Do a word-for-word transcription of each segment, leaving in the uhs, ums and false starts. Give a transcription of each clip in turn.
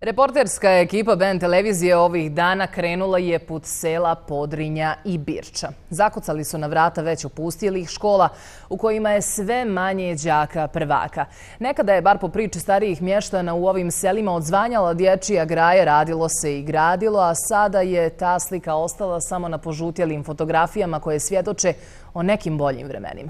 Reporterska ekipa B N televizije ovih dana krenula je put sela Podrinja i Birča. Zakucali su na vrata već opustilih škola u kojima je sve manje đaka prvaka. Nekada je, bar po priči starijih mještana, u ovim selima odzvanjala dječja graja, radilo se i gradilo, a sada je ta slika ostala samo na požutjelim fotografijama koje svjedoče o nekim boljim vremenima.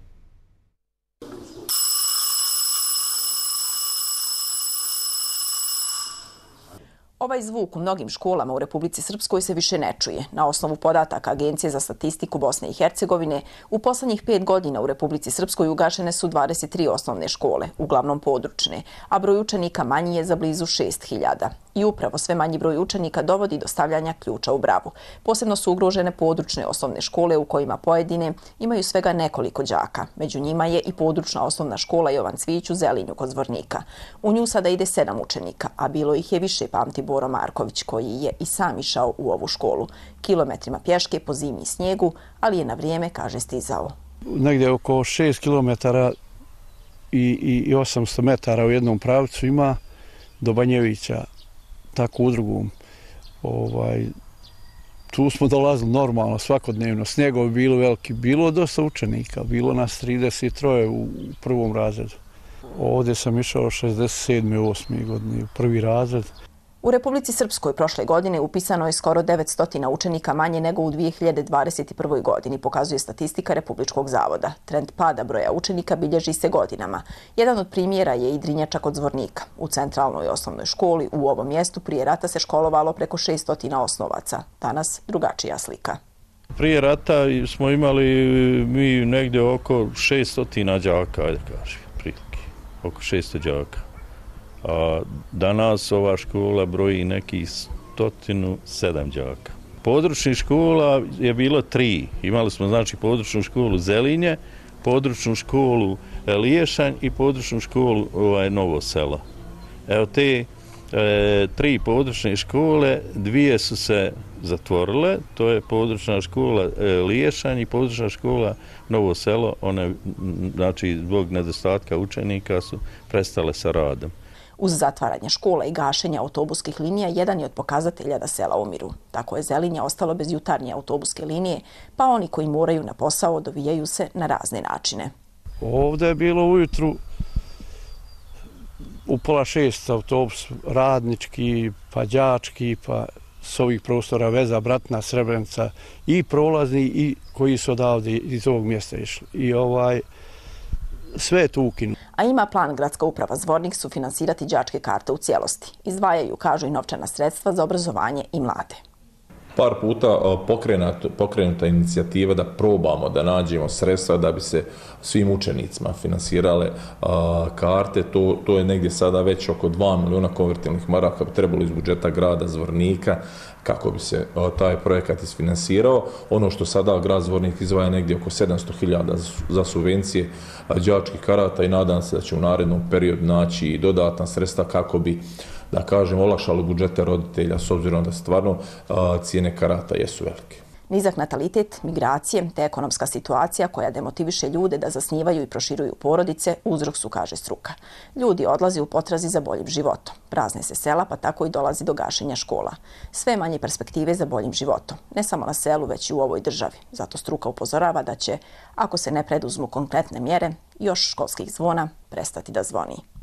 Ovaj zvuk u mnogim školama u Republici Srpskoj se više ne čuje. Na osnovu podataka Agencije za statistiku Bosne i Hercegovine, u poslednjih pet godina u Republici Srpskoj ugašene su dvadeset tri osnovne škole, uglavnom područne, a broj učenika manji je za blizu šest hiljada. I upravo sve manji broj učenika dovodi do stavljanja ključa u bravu. Posebno su ugrožene područne osnovne škole u kojima pojedine imaju svega nekoliko đaka. Među njima je i područna osnovna škola Jovan Cvijić u Zelinju kod Zvornika. U nju sada ide sedam učenika, a bilo ih je više, pamti Boro Marković, koji je i sam išao u ovu školu. Kilometrima pješke po zimi i snijegu, ali je na vrijeme, kaže, stizao. Negdje oko šest kilometara i, i osamsto metara u jednom pravcu ima do Banjevića, tako u drugom. Ovaj, tu smo dolazili normalno, svakodnevno. Snjegovi bilo veliki, bilo dosta učenika, bilo nas trideset tri u prvom razredu. Ovdje sam išao šezdeset sedme osme godine u prvi razred. U Republici Srpskoj prošle godine upisano je skoro devetsto učenika manje nego u dvije hiljade dvadeset prvoj. godini, pokazuje statistika Republičkog zavoda. Trend pada broja učenika bilježi se godinama. Jedan od primjera je i Drinjača kod Zvornika. U centralnoj osnovnoj školi u ovom mjestu prije rata se školovalo preko šeststo osnovaca. Danas drugačija slika. Prije rata smo imali mi negdje oko šeststo đaka, ajde kažem, prilike, oko šeststo đaka. A danas ova škola broji nekih sto sedam đaka. Područnih škola je bilo tri. Imali smo znači područnu školu Zelinje, područnu školu Liješanj i područnu školu ovaj, Novo selo. Evo te e, tri područne škole, dvije su se zatvorile, to je područna škola e, Liješanj i područna škola Novo selo. One, znači, zbog nedostatka učenika su prestale sa radom. Uz zatvaranje škola i gašenja autobuskih linija jedan je od pokazatelja da sela umiru. Tako je Zelinje ostalo bez jutarnje autobuske linije, pa oni koji moraju na posao dovijaju se na razne načine. Ovdje je bilo ujutru u pola šest autobus radnički, pa đački, pa s ovih prostora Veza, Bratna, Srebrenica i prolazni i koji su odavde iz ovog mjesta išli. I ovaj, sve je tu ukinu. A ima plan Gradska uprava Zvornik sufinansirati đačke karte u cijelosti. Izdvajaju, kažu, i novčana sredstva za obrazovanje i mlade. Par puta pokrenuta inicijativa da probamo da nađemo sredstva da bi se svim učenicima finansirale karte. To, to je negdje sada već oko dva milijuna konvertibilnih maraka bi trebalo iz budžeta grada Zvornika kako bi se taj projekat isfinansirao. Ono što sada grad Zvornik izdvaja negdje oko sedamsto hiljada za subvencije đačkih karata i nadam se da će u narednom periodu naći i dodatna sredstva kako bi, da kažem, olakšali budžete roditelja s obzirom da stvarno a, cijene karata jesu velike. Nizak natalitet, migracije te ekonomska situacija koja demotiviše ljude da zasnivaju i proširuju porodice uzrok su, kaže struka. Ljudi odlaze u potrazi za boljim životom. Prazne se sela, pa tako i dolazi do gašenja škola. Sve manje perspektive za boljim životom. Ne samo na selu, već i u ovoj državi. Zato struka upozorava da će, ako se ne preduzmu konkretne mjere, još školskih zvona prestati da zvoni.